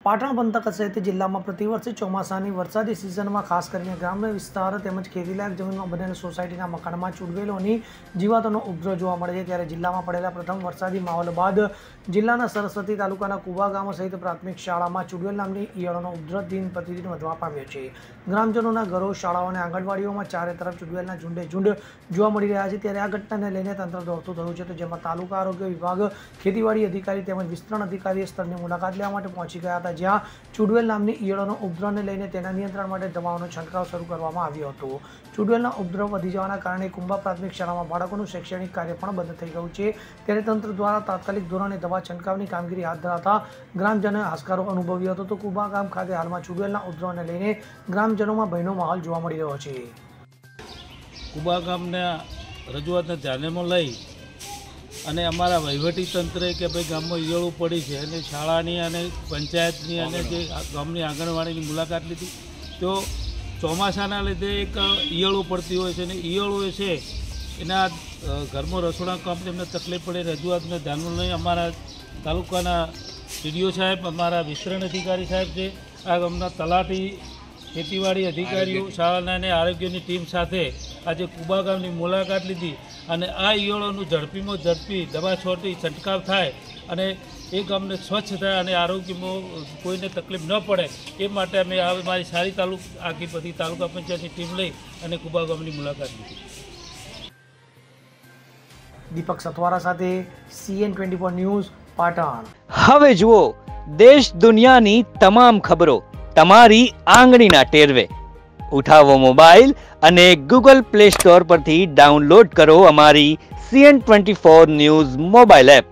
પાટણ પંથક સહિત જિલ્લામાં પ્રતિવર્ષે ચોમાસાની વરસાદી સિઝનમાં ખાસ કરીને ગ્રામ્ય વિસ્તાર તેમજ ખેતીલાયક જમીનમાં બનેલ સોસાયટીના મકાનમાં ચૂડવેલોની જીવાતોનો ઉપદ્રવ જોવા મળે છે। ત્યારે જિલ્લામાં પડેલા પ્રથમ વરસાદી માહોલ બાદ જિલ્લાના સરસ્વતી તાલુકાના કુબા ગામ સહિત પ્રાથમિક શાળામાં ચૂડવેલ નામની ઈયળોનો ઉપદ્રવ દિન પ્રતિદિન વધવા પામ્યો છે। ગ્રામજનોના ઘરો, શાળાઓ અને આંગણવાડીઓમાં ચારે તરફ ચૂડવેલના ઝુંડે ઝુંડ જોવા મળી રહ્યા છે। ત્યારે આ ઘટનાને લઈને તંત્ર દોડતું થયું છે, તો જેમાં તાલુકા આરોગ્ય વિભાગ, ખેતીવાડી અધિકારી તેમજ વિસ્તરણ અધિકારીએ સ્થળની મુલાકાત લેવા માટે પહોંચી ગયા હતા, જ્યાં ચૂડવેલ નામની ઈયળોનો ઉપદ્રવને લઈને તેના નિયંત્રણ માટે દવાઓનો છંટકાવ શરૂ કરવામાં આવ્યો હતો। ચૂડવેલના ઉપદ્રવ વધી જવાના કારણે કુંભા પ્રાથમિક શાળામાં બાળકોનું શૈક્ષણિક કાર્ય પણ બંધ થઈ ગયું છે। ત્યારે તંત્ર દ્વારા તાત્કાલિક ધોરણે દવા છંટકાવની કામગીરી હાથ ધરાતા ગ્રામજનોએ હાશકારો અનુભવ્યો હતો। તો કુંભા ગામ ખાતે હાલમાં ચૂડવેલના ઉપદ્રવને લઈને ગ્રામજનોમાં ભયનો માહોલ જોવા મળી રહ્યો છે। કુંભા ગામના રજૂઆતને ધ્યાનમાં લઈ અને અમારા વહીવટી તંત્રે કે ભાઈ ગામમાં ઈયળો પડી છે અને શાળાની અને પંચાયતની અને જે ગામની આંગણવાડીની મુલાકાત લીધી, તો ચોમાસાના લીધે એક ઈયળો પડતી હોય છે અને ઈયળો છે એના ઘરમાં રસોડા કામ એમને તકલીફ પડે। રજૂઆતને ધ્યાનમાં લઈ અમારા તાલુકાના ટીડીઓ સાહેબ, અમારા વિસ્તરણ અધિકારી સાહેબ છે, આ ગામના તલાટી, ખેતીવાડી અધિકારીઓ, શાળાના અને આરોગ્યની ટીમ સાથે આજે કુબા ગામની મુલાકાત લીધી અને આ ઈયળોનું ઝડપીમાં ઝડપી દવા છોટી છંટકાવ થાય અને એ ગામને સ્વચ્છ થાય અને આરોગ્યમાં કોઈને તકલીફ ન પડે એ માટે અમે મારી સારી આખી બધી તાલુકા પંચાયતની ટીમ લઈ અને કુબા ગામની મુલાકાત લીધી। દીપક સથવારા સાથે CN24 ન્યૂઝ, પાટણ। હવે જુઓ દેશ દુનિયાની તમામ ખબરો તમારી આંગળીના ટેરવે। ઉઠાવો મોબાઈલ અને Google Play Store પરથી ડાઉનલોડ કરો અમારી CN24 ન્યૂઝ મોબાઈલ એપ।